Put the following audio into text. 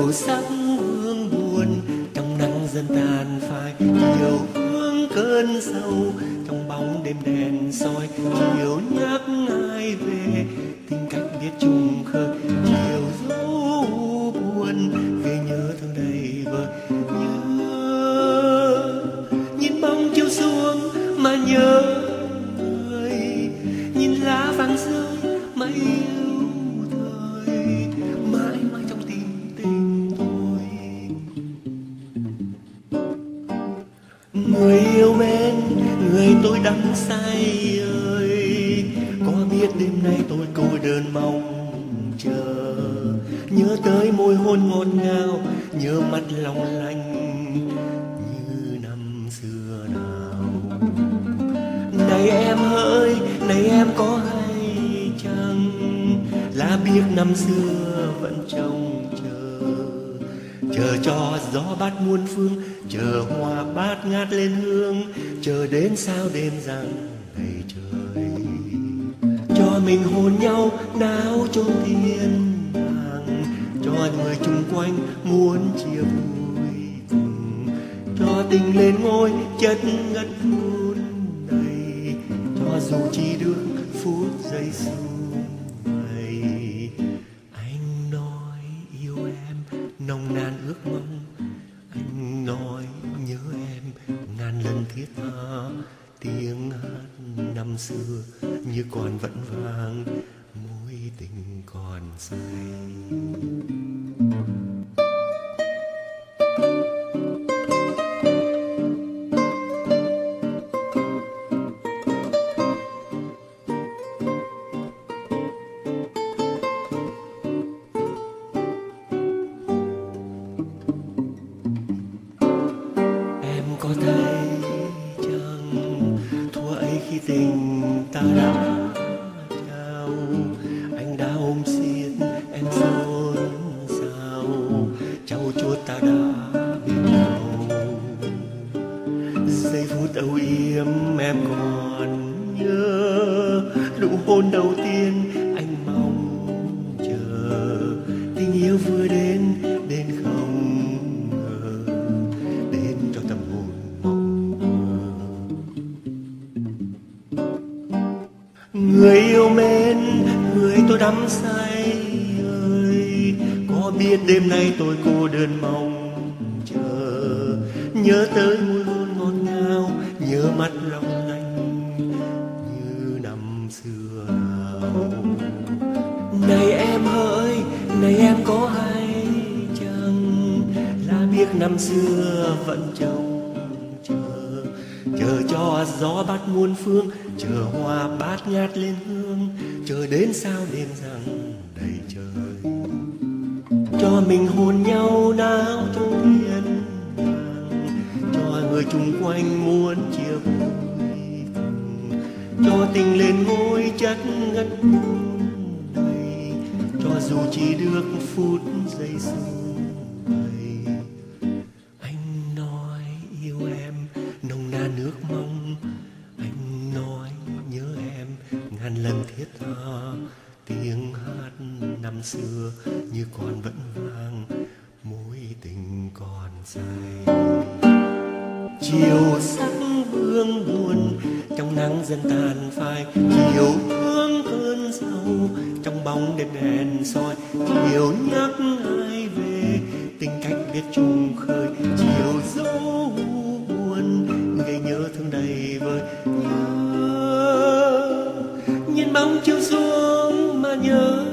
chiều sắc hương buồn trong nắng dần tàn phai, chiều hương cơn sâu trong bóng đêm đèn soi, chiều nhắc ai về tìm cách biết chung khơi, chiều dấu buồn về nhớ thương đầy vơi. Nhớ nhìn bóng chiều xuống mà nhớ người, nhìn lá vàng rơi mà yêu thời, mãi mãi trong tim tình tôi. Người yêu mến, người tôi đắm say ơi, có biết đêm nay tôi cô đơn mong chờ, nhớ tới môi hôn ngọt ngào, nhớ mắt long lanh như năm xưa nào. Này em ơi, này em có hay chăng là biết năm xưa vẫn trông chờ, chờ cho gió bát muôn phương, chờ hoa bát ngát lên hương, chờ đến sao đêm rằng đầy trời, cho mình hôn nhau náo chốn thiên đàng, cho người chung quanh muốn chia vui cùng, cho tình lên ngôi chất ngất phút này, cho dù chỉ được phút giây xuân này. Anh nói yêu em nồng nàn ước mong, anh nói nhớ em ngàn lần thiết tha, tiếng hát năm xưa như còn vẫn vang, mối tình còn say. Có thấy chăng thuở ấy khi tình ta đã trao, anh đã ôm xiết em xôn xao, trao chuốt ta đã bên nhau. Giây phút âu yếm em còn nhớ, nụ hôn đầu tiên anh mong chờ, tình yêu vừa đến đến không ngờ, đến cho tâm hồn mộng mơ. Người yêu mến, người tôi đắm say ơi, có biết đêm nay tôi cô đơn mong chờ, nhớ tới môi hôn ngọt ngào, nhớ mắt long lanh như năm xưa nào. Này em ơi, này em có hay chăng là biết năm xưa vẫn trông chờ, chờ cho gió bát muôn phương, chờ hoa bát ngát lên hương, chờ đến sao đêm rằng đầy trời, cho mình hôn nhau náo trong thiên đàng, cho người chung quanh muốn chia vui cùng, cho tình lên ngôi chất ngất này, cho dù chỉ được phút giây xuân này. Anh nói yêu em nồng nàn ước mong, anh nói nhớ em ngàn lần thiết tha, tiếng hát năm xưa như còn vẫn vang, mối tình còn say. Chiều sắc hương buồn trong nắng dần tàn phai, chiều hương cơn sâu trong bóng đêm đèn soi, chiều nhắc ai về tình cách biết chung khơi, chiều dấu buồn ngày nhớ thương đầy vơi. Nhớ nhìn bóng chiều xuống mà nhớ